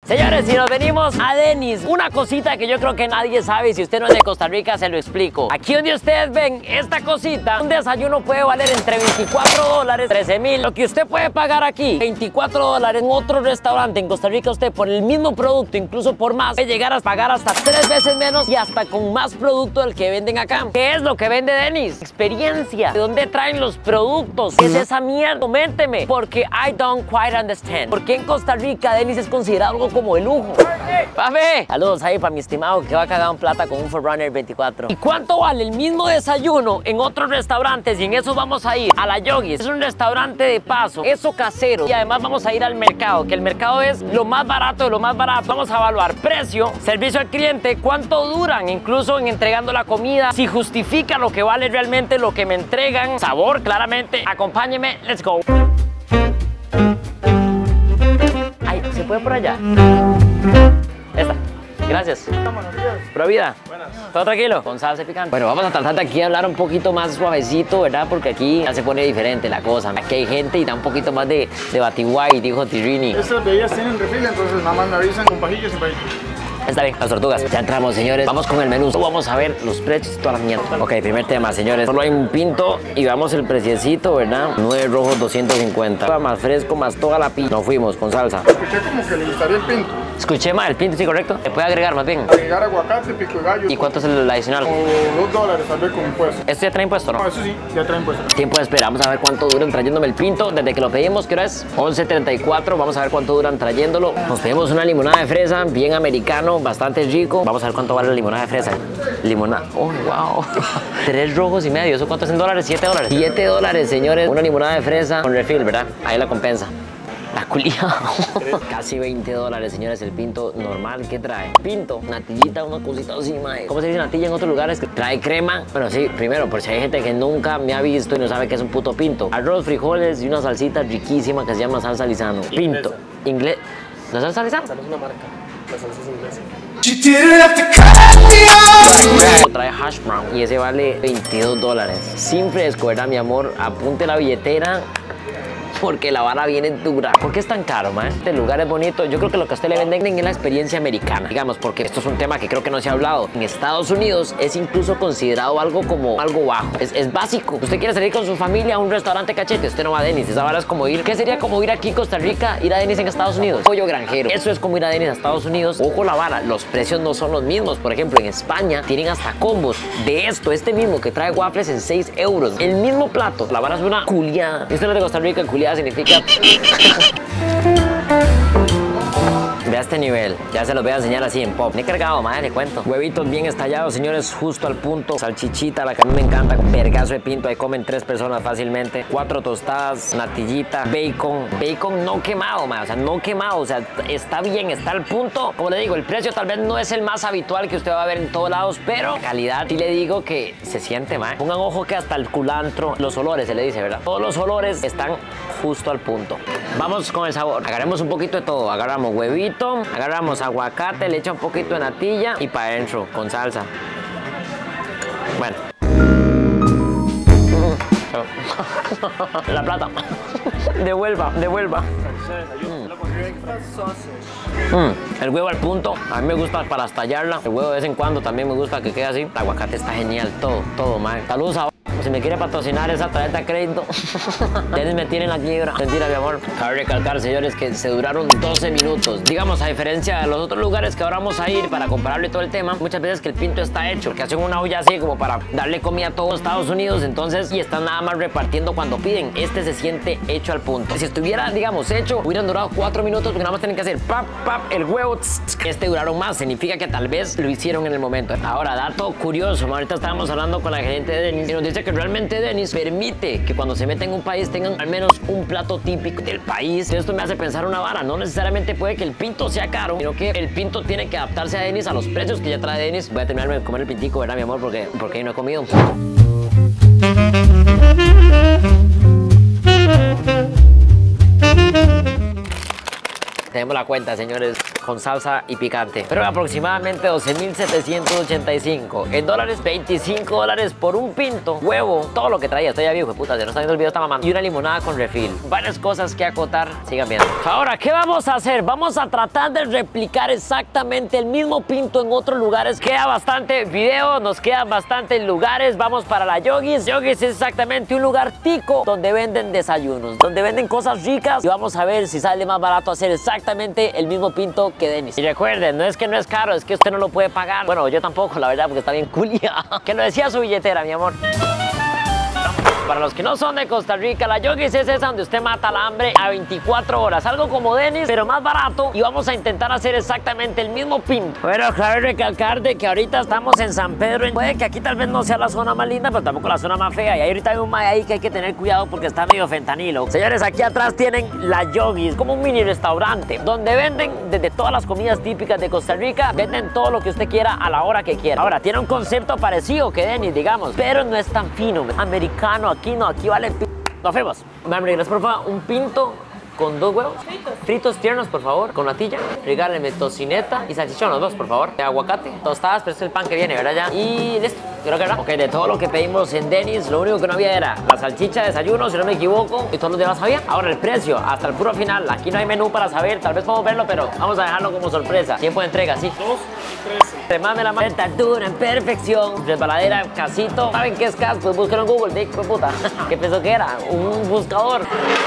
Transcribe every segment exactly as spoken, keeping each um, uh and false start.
Señores, si nos venimos a Denny's, una cosita que yo creo que nadie sabe, y si usted no es de Costa Rica, se lo explico. Aquí donde ustedes ven esta cosita, un desayuno puede valer entre veinticuatro dólares, trece mil. Lo que usted puede pagar aquí, veinticuatro dólares, en otro restaurante en Costa Rica, usted por el mismo producto, incluso por más, puede llegar a pagar hasta tres veces menos y hasta con más producto del que venden acá. ¿Qué es lo que vende Denny's? Experiencia. ¿De dónde traen los productos? ¿Qué es esa mierda? Coménteme, porque I don't quite understand. ¿Por qué en Costa Rica Denny's es considerado algo como de lujo? ¡Papi! Saludos ahí para mi estimado que va cagado en plata con un cuatro runner veinticuatro. ¿Y cuánto vale el mismo desayuno en otros restaurantes? Y en eso vamos a ir a la Yogi's. Es un restaurante de paso, eso casero. Y además vamos a ir al mercado, que el mercado es lo más barato de lo más barato. Vamos a evaluar precio, servicio al cliente, cuánto duran, incluso en entregando la comida, si justifica lo que vale realmente lo que me entregan, sabor, claramente. Acompáñeme, let's go. Ay, ¿se puede por allá? Esta. Gracias. Pura vida. Buenas. ¿Todo tranquilo? Con salsa y picante. Bueno, vamos a tratar de aquí hablar un poquito más suavecito, ¿verdad? Porque aquí ya se pone diferente la cosa. Aquí hay gente y da un poquito más de, de batiguay, dijo Tirini. Estas bebidas tienen refil, entonces nada más me avisan con pajillas y pajillas. Está bien, las tortugas. Ya entramos, señores. Vamos con el menú. Vamos a ver los precios y toda la mierda. Ok, primer tema, señores. Solo hay un pinto y vamos el preciecito, ¿verdad? nueve rojos, doscientos cincuenta. Más fresco, más toda la pinta. Nos fuimos con salsa. Escuché como que le gustaría el pinto. Escuché más, el pinto, sí, correcto. ¿Se puede agregar más bien? Agregar aguacate, pico de gallo. ¿Y cuánto es el adicional? Como dos dólares, tal vez con impuesto. ¿Esto ya trae impuesto, no? No, eso sí, ya trae impuesto. Tiempo de espera. Vamos a ver cuánto duran trayéndome el pinto. Desde que lo pedimos, ¿qué hora es? once treinta y cuatro. Vamos a ver cuánto duran trayéndolo. Nos pedimos una limonada de fresa, bien americano, bastante rico. Vamos a ver cuánto vale la limonada de fresa. Limonada. Oh, wow. Tres rojos y medio. ¿Eso cuánto es en dólares? Siete dólares. Siete dólares, señores. Una limonada de fresa con refill, ¿verdad? Ahí la compensa. La culia. Casi veinte dólares, señores, el pinto normal. ¿Qué trae? Pinto, natillita, una cosita así, mae. ¿Cómo se dice natilla en otros lugares? Trae crema. Bueno, sí, primero, por si hay gente que nunca me ha visto y no sabe qué es un puto pinto. Arroz, frijoles y una salsita riquísima que se llama salsa Lizano. Pinto. Inglés. ¿La salsa Lizano? Esa no es una marca. La salsa es inglesa. Trae hash brown y ese vale veintidós dólares. Sin fresco, ¿verdad, mi amor? Apunte la billetera porque la vara viene dura. ¿Por qué es tan caro, man? Este lugar es bonito. Yo creo que lo que a usted le venden es la experiencia americana. Digamos, porque esto es un tema que creo que no se ha hablado. En Estados Unidos es incluso considerado algo como algo bajo. Es, es básico. Usted quiere salir con su familia a un restaurante cachete, usted no va a Denny's. Esa vara es como ir. ¿Qué sería como ir aquí a Costa Rica, ir a Denny's en Estados Unidos? Pollo granjero. Eso es como ir a Denny's a Estados Unidos. Ojo la vara, los precios no son los mismos. Por ejemplo, en España tienen hasta combos de esto, este mismo que trae waffles en seis euros. El mismo plato. La vara es una culiada. Esto no es de Costa Rica, culiada significa... Vea este nivel, ya se los voy a enseñar así en pop. Me he cargado, madre, le cuento. Huevitos bien estallados, señores, justo al punto. Salchichita, la que a mí me encanta, vergazo de pinto. Ahí comen tres personas fácilmente. Cuatro tostadas, natillita, bacon. Bacon no quemado, madre, o sea, no quemado. O sea, está bien, está al punto. Como le digo, el precio tal vez no es el más habitual que usted va a ver en todos lados, pero calidad, sí le digo que se siente, madre. Pongan ojo que hasta el culantro, los olores, se le dice, ¿verdad? Todos los olores están justo al punto. Vamos con el sabor. Agarremos un poquito de todo. Agarramos huevito, agarramos aguacate, le echa un poquito de natilla y para adentro con salsa. Bueno. La plata. Devuelva, devuelva. Mm, el huevo al punto, a mí me gusta para estallarla. El huevo de vez en cuando también me gusta que quede así. El aguacate está genial, todo, todo, man. Saludos a... Si me quiere patrocinar esa tarjeta de crédito, ustedes me tienen la quiebra. Mentira, mi amor. Cabe recalcar, señores, que se duraron doce minutos. Digamos, a diferencia de los otros lugares que ahora vamos a ir para comprarle todo el tema, muchas veces que el pinto está hecho, que hacen una olla así como para darle comida a todos Estados Unidos, entonces, y están nada más repartiendo cuando piden. Este se siente hecho al punto. Si estuviera, digamos, hecho, hubieran durado cuatro minutos porque nada más tienen que hacer pap, pap, el huevo, tss, tss. Este duraron más, significa que tal vez lo hicieron en el momento. Ahora, dato curioso, ahorita estábamos hablando con la gerente de Denny's y nos dice que realmente Denny's permite que cuando se meta en un país tengan al menos un plato típico del país. Esto me hace pensar una vara, no necesariamente puede que el pinto sea caro, sino que el pinto tiene que adaptarse a Denny's, a los precios que ya trae Denny's. Voy a terminarme de comer el pintico, ¿verdad, mi amor? Porque, porque no he comido. Tenemos la cuenta, señores. con salsa y picante. Pero aproximadamente doce mil setecientos ochenta y cinco. En dólares, veinticinco dólares por un pinto, huevo, todo lo que traía. Estoy ya viejo, puta, si no está viendo el video, está mamando. Y una limonada con refill. Varias cosas que acotar, sigan viendo. Ahora, ¿qué vamos a hacer? Vamos a tratar de replicar exactamente el mismo pinto en otros lugares. Queda bastante video, nos quedan bastantes lugares. Vamos para la Yogi's. Yogi's es exactamente un lugar tico donde venden desayunos, donde venden cosas ricas. Y vamos a ver si sale más barato hacer exactamente el mismo pinto que Dennis. Y recuerden, no es que no es caro, es que usted no lo puede pagar. Bueno, yo tampoco, la verdad, porque está bien culia. Que lo decía su billetera, mi amor. Para los que no son de Costa Rica, la Yogi's es esa donde usted mata el hambre a veinticuatro horas. Algo como Dennis, pero más barato. Y vamos a intentar hacer exactamente el mismo pinto. Bueno, cabe recalcar de que ahorita estamos en San Pedro. Puede que aquí tal vez no sea la zona más linda, pero tampoco la zona más fea. Y ahí ahorita hay un mae ahí que hay que tener cuidado porque está medio fentanilo. Señores, aquí atrás tienen la Yogi's, como un mini restaurante donde venden desde todas las comidas típicas de Costa Rica. Venden todo lo que usted quiera a la hora que quiera. Ahora, tiene un concepto parecido que Dennis, digamos, pero no es tan fino, americano. Aquí no, aquí vale p... Nos vemos. Me regreso, por favor, un pinto con dos huevos. Fritos. Fritos tiernos, por favor, con natilla. Regáleme tocineta y salchichón, los dos, por favor. De aguacate, tostadas, pero este es el pan que viene, ¿verdad? Ya. Y listo, creo que era. Ok, de todo lo que pedimos en Dennis, lo único que no había era la salchicha de desayuno, si no me equivoco, y todos los demás había. Ahora el precio, hasta el puro final. Aquí no hay menú para saber, tal vez podemos verlo, pero vamos a dejarlo como sorpresa. Tiempo de entrega, sí. dos y trece. Remame la mano. Altura en perfección. Resbaladera, casito. ¿Saben qué es cas? Pues búsquenlo en Google, dick, puta. ¿Qué pensó que era? Un buscador.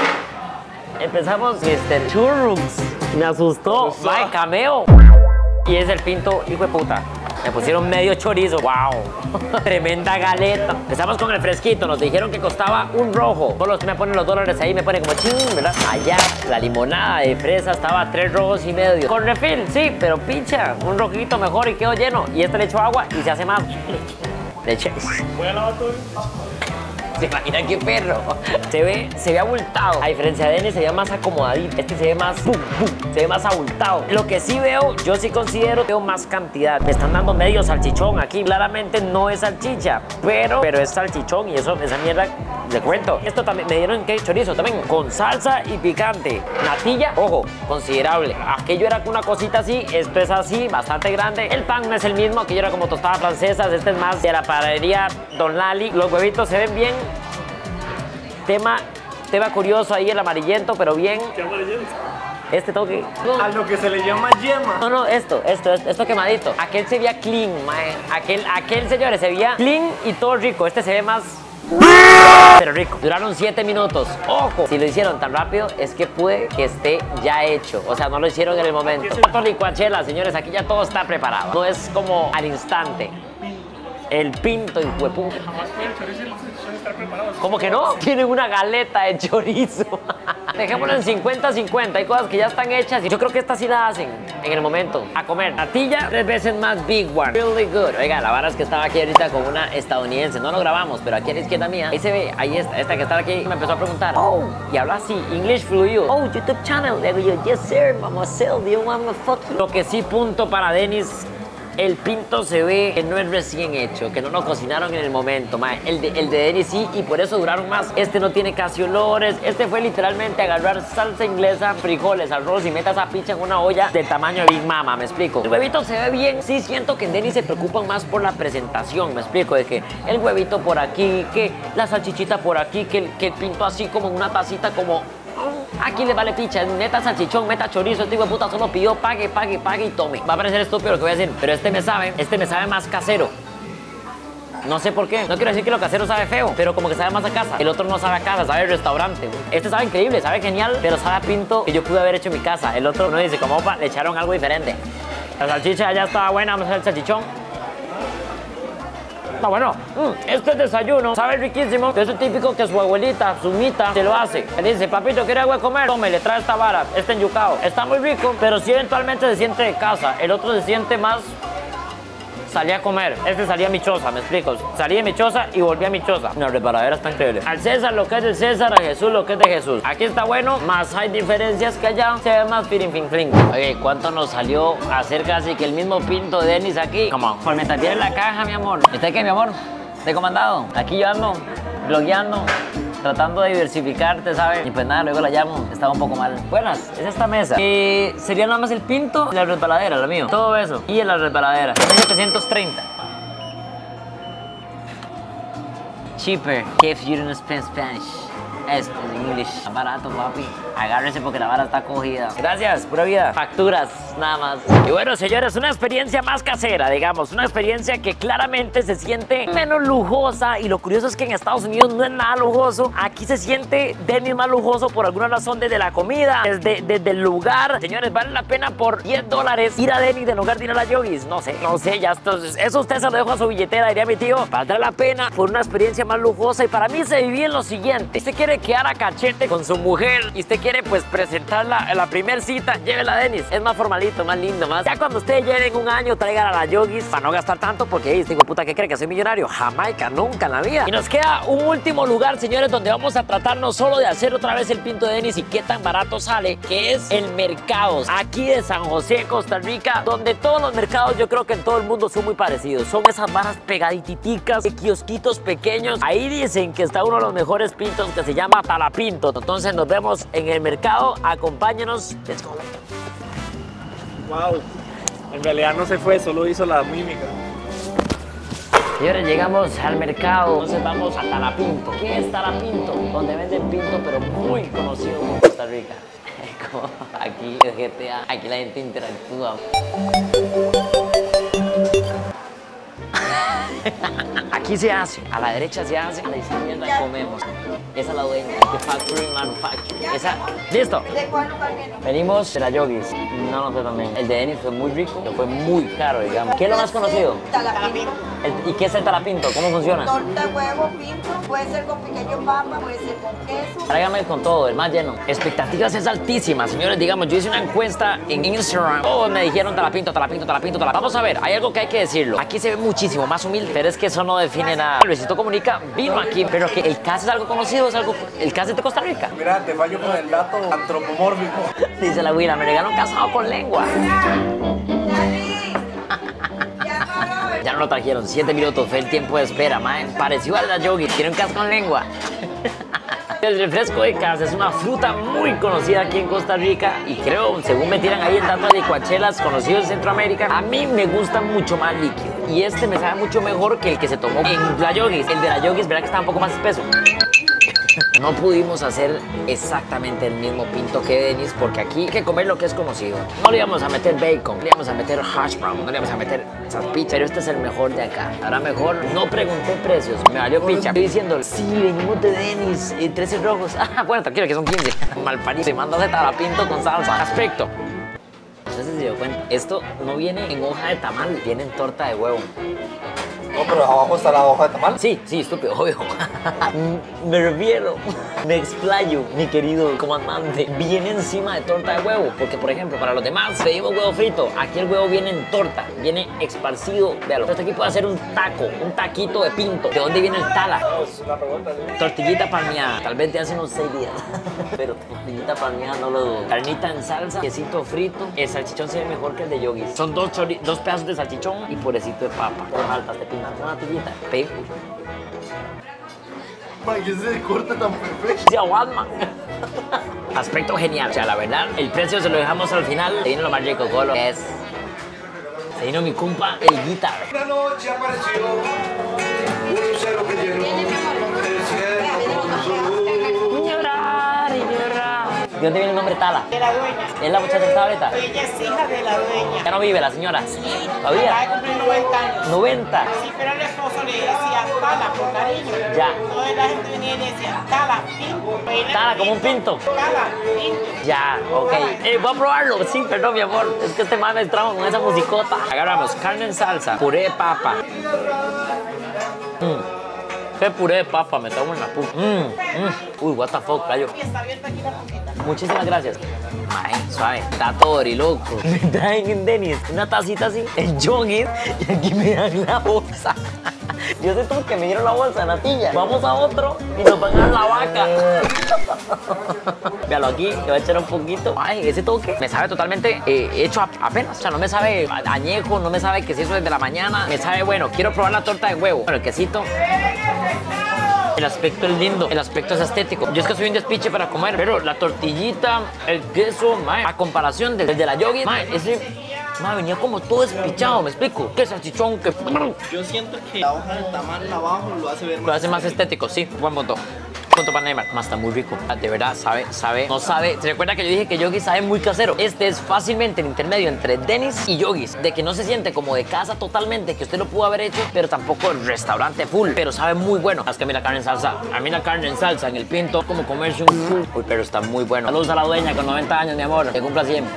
Empezamos, este, churros. Me asustó. Vai, cameo. Y es el pinto, hijo de puta. Me pusieron medio chorizo. Wow. Tremenda galeta. Empezamos con el fresquito. Nos dijeron que costaba un rojo. Por los que me ponen los dólares ahí, me ponen como ching, ¿verdad? Allá, la limonada de fresa estaba a tres rojos y medio. Con refill, sí, pero pincha. Un rojito mejor y quedó lleno. Y este le echo agua y se hace más. Leche. Voy a lavar todo. ¿Se imaginan qué perro? Se ve, se ve abultado. A diferencia de Dennis, se ve más acomodadito. Este se ve más, pum, pum, se ve más abultado. Lo que sí veo, yo sí considero, veo más cantidad. Me están dando medio salchichón aquí. Claramente no es salchicha, pero, pero es salchichón y eso, esa mierda, le cuento. Esto también, me dieron que chorizo también, con salsa y picante. Natilla, ojo, considerable. Aquello era una cosita así, esto es así, bastante grande. El pan no es el mismo, aquello era como tostadas francesas, este es más de la panadería Don Lali. Los huevitos se ven bien. Tema, tema curioso ahí, el amarillento, pero bien. ¿Qué amarillento? Este toque. A lo que se le llama yema. No, no, esto, esto, esto, esto quemadito. Aquel se veía clean, mae. Aquel, aquel, señores, se veía clean y todo rico. Este se ve más... pero rico. Duraron siete minutos. Ojo, si lo hicieron tan rápido es que puede que esté ya hecho. O sea, no lo hicieron en el momento. Esto es licuachela, señores, aquí ya todo está preparado. No es como al instante. El pinto y huepú. Jamás pueden chorizo y los salchichones estar preparados. ¿Cómo que no? Tienen una galeta de chorizo. Dejémoslo en cincuenta cincuenta. Hay cosas que ya están hechas y yo creo que estas sí las hacen en el momento. A comer. Natilla, tres veces más big one. Really good. Oiga, la vara es que estaba aquí ahorita con una estadounidense. No lo grabamos, pero aquí a la izquierda mía. Ahí se ve, ahí está. Esta que está aquí me empezó a preguntar. Oh, y habla así, English fluido. Oh, YouTube channel. Le digo yo, yes sir, mamacel, do you want me fuck you? Lo que sí, punto para Dennis. El pinto se ve que no es recién hecho, que no lo cocinaron en el momento, mae. El de, el de Dennis sí, y por eso duraron más. Este no tiene casi olores. Este fue literalmente agarrar salsa inglesa, frijoles, arroz y meta esa picha en una olla del tamaño de Big Mama, ¿me explico? El huevito se ve bien. Sí siento que en Dennis se preocupan más por la presentación, ¿me explico? De que el huevito por aquí, que la salchichita por aquí, que el, que el pinto así como en una tacita como... Aquí le vale picha, neta salchichón, meta chorizo, este hijo de puta solo pidió, pague, pague, pague y tome. Va a parecer estúpido lo que voy a decir, pero este me sabe, este me sabe más casero. No sé por qué, no quiero decir que lo casero sabe feo, pero como que sabe más a casa. El otro no sabe a casa, sabe a restaurante. Este sabe increíble, sabe genial, pero sabe a pinto que yo pude haber hecho en mi casa. El otro no dice, como opa, le echaron algo diferente. La salchicha ya estaba buena, vamos a hacer el salchichón. Está bueno. Mm, este desayuno sabe riquísimo. Es el típico que su abuelita, su mita, se lo hace. Le dice, papito, ¿quiere algo de comer? Tome, le trae esta vara, este enyucado. Está muy rico, pero sí eventualmente se siente de casa. El otro se siente más... Salí a comer. Este salía a mi choza, me explico. Salí de mi choza y volví a mi choza. La reparadera está increíble. Al César lo que es del César, a Jesús lo que es de Jesús. Aquí está bueno, más hay diferencias que allá. Se ve más firin fin fling. Oye, ¿cuánto nos salió hacer casi que el mismo pinto de Dennis aquí? Come on. Por mientras tiene la caja, mi amor. ¿Está qué, mi amor? ¿Te he comandado? Aquí yo ando, blogueando. tratando de diversificarte, ¿sabes? Y pues nada, luego la llamo, estaba un poco mal. Buenas, es esta mesa. Eh, sería nada más el pinto y la resbaladera, lo mío. Todo eso. Y la resbaladera. mil setecientos treinta. Cheaper, if you don't speak Spanish. Es en English. Más barato, papi. Agárrese porque la vara está cogida. Gracias, pura vida. Facturas, nada más. Y bueno, señores, una experiencia más casera, digamos. Una experiencia que claramente se siente menos lujosa. Y lo curioso es que en Estados Unidos no es nada lujoso. Aquí se siente Denny's más lujoso por alguna razón desde la comida, desde, desde el lugar. Señores, vale la pena por diez dólares ir a Denny's en lugar de ir a la Yogi's. No sé, no sé, ya esto, eso usted se lo dejo a su billetera, diría mi tío. Valdrá la pena por una experiencia más lujosa. Y para mí se vivía en lo siguiente. Usted quiere quedar a cachete con su mujer y usted quiere pues presentarla en la primera cita, llévela a Denny's. Es más formalito, más lindo, más. Ya cuando ustedes lleven un año, traigan a la Yogi's para no gastar tanto porque, hey, digo, puta, ¿qué cree que soy millonario? Jamaica, nunca en la vida. Y nos queda un último lugar, señores, donde vamos a tratar no solo de hacer otra vez el pinto de Denny's y qué tan barato sale, que es el Mercados, aquí de San José, Costa Rica, donde todos los mercados yo creo que en todo el mundo son muy parecidos. Son esas varas pegaditicas, de kiosquitos pequeños. Ahí dicen que está uno de los mejores pintos que se llama Talapinto. Entonces nos vemos en el mercado. Acompáñenos. Let's go. Wow. En realidad no se fue, solo hizo la mímica. Señores, llegamos al mercado. Entonces vamos a Talapinto. ¿Qué es Talapinto? Donde venden pinto, pero muy conocido en Costa Rica. Como aquí el G T A. Aquí la gente interactúa. Aquí se hace, a la derecha se hace, a la izquierda comemos. Esa es la dueña, The Factory Manufacturing. Esa, listo. ¿De cuál lugar viene? Venimos de la Yogi's. No, no fue también. El de Denny's fue muy rico, pero fue muy caro, digamos. ¿Qué es lo más conocido? Talapinto. El- ¿Y qué es el talapinto? ¿Cómo funciona? Torta, huevo, pinto. Puede ser con pequeño papa, puede ser con queso. Tráigame con todo, el más lleno. Expectativas es altísima, señores. Digamos, yo hice una encuesta en Instagram. Todos me dijeron talapinto, talapinto, talapinto, talapinto. Vamos a ver, hay algo que hay que decirlo. Aquí se ve muchísimo más humilde, pero es que eso no define nada. Luisito Comunica vino aquí, pero que el caso es algo conocido, es algo... El caso es de Costa Rica. Mira, te fallo con el dato antropomórfico. Dice la Willa, me regaló casado con lengua. Ya no lo trajeron, siete minutos fue el tiempo de espera, mae. Pareció a la Yogi, tiene un casco con lengua. El refresco de casa es una fruta muy conocida aquí en Costa Rica y creo, según me tiran ahí en datos de licuachelas conocidos en Centroamérica, a mí me gusta mucho más líquido. Y este me sabe mucho mejor que el que se tomó en la Yogi's. El de la Yogi's, verá que está un poco más espeso. No pudimos hacer exactamente el mismo pinto que Denny's porque aquí hay que comer lo que es conocido. No le íbamos a meter bacon, no le íbamos a meter hash brown, no le íbamos a meter salpicha, pero este es el mejor de acá. Ahora mejor, no pregunté precios, me valió picha. Estoy diciendo, sí, venimos de Denny's, eh, trece rojos. Ah, bueno, tranquilo que son quince. Malparido, se manda de talapinto con salsa. Aspecto. No sé si se dio cuenta, esto no viene en hoja de tamal, viene en torta de huevo. No, pero abajo está la hoja de tamal. Sí, sí, estúpido, obvio. Me refiero, me explayo, mi querido comandante. Viene encima de torta de huevo, porque por ejemplo, para los demás pedimos huevo frito. Aquí el huevo viene en torta, viene esparcido. Véalo. Este aquí puede hacer un taco, un taquito de pinto. ¿De dónde viene el tala? Es una pregunta, ¿sí? Tortillita palmeada, tal vez de hace unos seis días. Pero tortillita palmeada no lo dudo. Carnita en salsa, quesito frito. El salchichón se ve mejor que el de Yogi's. Son dos, chori dos pedazos de salchichón y purecito de papa. Por faltas de pinto, una tillita. Pe ¿Para qué se corta tan perfecto? Sí, Batman. Aspecto genial. O sea, la verdad, el precio se lo dejamos al final. Se vino lo más rico, Colo. Es... Se vino mi compa, el guitar. Una noche apareció un lucero que llenó el cielo con su luz. Llorar y llorar. ¿De dónde viene el nombre Tala? De la dueña. ¿Es la muchacha que está ahorita? Ella es hija de la dueña. ¿Ya no vive la señora? Sí. ¿Todavía? Va a cumplir noventa años. noventa. Sí, pero el esposo le decía Tala por cariño. Ya. Entonces la gente venía y le decía Tala, pinto. Tala, como un pinto. Tala, pinto. Ya, ok. Eh, voy a probarlo. Sí, perdón, mi amor. Es que este man me trajo con esa musicota. Agarramos carne en salsa, puré de papa. Mm. ¿Qué puré de papa? Me trago en la puta. Mm, mm. Uy, what the fuck, gallo. Y está abierta aquí la puntita. Muchísimas gracias. Ay, suave. Está todo loco. Me traen en Denny's una tacita así, en Yogi's, y aquí me dan la bolsa. Yo sé tú que me dieron la bolsa, natilla. Vamos a otro y nos van a dar la vaca. Véalo aquí, le voy a echar un poquito. Ay, ese toque me sabe totalmente eh, hecho a- apenas. O sea, no me sabe añejo, no me sabe que se hizo desde la mañana. Me sabe bueno. Quiero probar la torta de huevo. Bueno, el quesito. El aspecto es lindo, el aspecto es estético. Yo es que soy un despiche para comer, pero la tortillita, el queso, mae, a comparación del de la Yogi, mae, ese, mae, venía como todo despichado, ¿me explico? Que salchichón, que... Yo siento que la hoja de tamal abajo lo hace ver Lo hace más estético, sí, buen punto. Punto para Neymar. Más está muy rico. De verdad, sabe, sabe, no sabe. ¿Se recuerda que yo dije que Yogi's sabe muy casero? Este es fácilmente el intermedio entre Denny's y Yogi's. De que no se siente como de casa totalmente, que usted lo pudo haber hecho, pero tampoco el restaurante full. Pero sabe muy bueno. Es que a mí la carne en salsa, a mí la carne en salsa, en el pinto, como comerse un full. Uy, pero está muy bueno. Saludos a la dueña con noventa años, mi amor. Que cumpla siempre.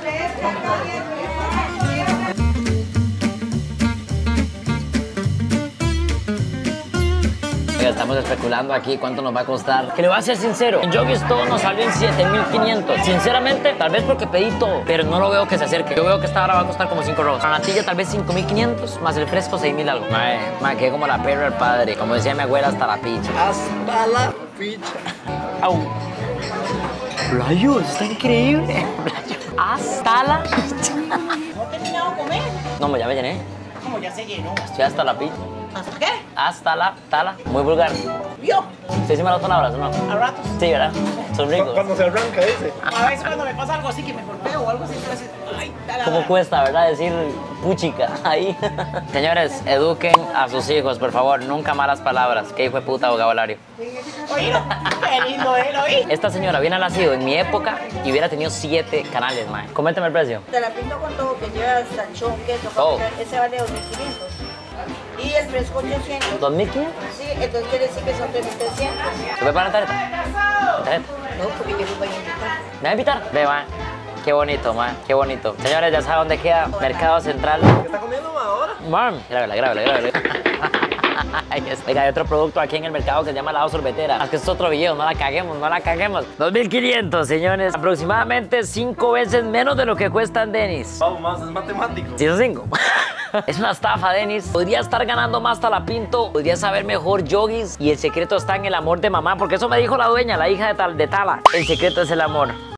Estamos especulando aquí cuánto nos va a costar. Que le voy a ser sincero, en Yogi's todo nos salió en siete mil quinientos. Sinceramente, tal vez porque pedí todo, pero no lo veo que se acerque. Yo veo que esta hora va a costar como cinco rojos. La natilla tal vez cinco mil quinientos, más el fresco seis mil algo. Mae, mae, que como la perra del padre. Como decía mi abuela, hasta la picha. hasta la picha. Au. Rayos, está increíble. Hasta la picha. ¿No he terminado de comer? No, ya me llené. Como ya se llenó. Estoy hasta la picha. ¿Hasta qué? Hasta la tala. Muy vulgar. Yo. ¿Sí sí me las palabras o no? A ratos. Sí, ¿verdad? Son ricos. Cuando se arranca ese. A veces cuando me pasa algo así que me golpeo o algo así, entonces, ay, da la ¿Cómo hora. cuesta, verdad? Decir puchica ahí. Señores, eduquen a sus hijos, por favor. Nunca malas palabras. ¿Qué hijo de puta vocabulario? Oílo, qué lindo él, oí. Esta señora hubiera nacido en mi época y hubiera tenido siete canales, mae. Coméntame el precio. Te la pinto con todo, que lleva salchón, queso, Oh. papel, ese vale dos mil quinientos. Y el fresco ochocientos. ¿dos mil quinientos? Sí, entonces quiere decir que son tres mil trescientos. ¿Se puede pagar la tarjeta? ¿La tarjeta? No, porque yo los voy a invitar. ¿Me va a invitar? Ve, mae. Qué bonito, mae. Qué bonito. Señores, ya saben dónde queda Mercado Central. ¿Qué está comiendo ma, ahora? Man, grábela, grábela, grábela. Oiga, hay otro producto aquí en el mercado que se llama la sorbetera. Es que es otro video, no la caguemos, no la caguemos. dos mil quinientos, señores. Aproximadamente cinco veces menos de lo que cuesta en Denny's. Vamos más, es matemático. ¿Sí son cinco? Es una estafa, Denny's. Podría estar ganando más Talapinto, podría saber mejor Yogi's. Y el secreto está en el amor de mamá, porque eso me dijo la dueña, la hija de, Tal de Tala. El secreto es el amor.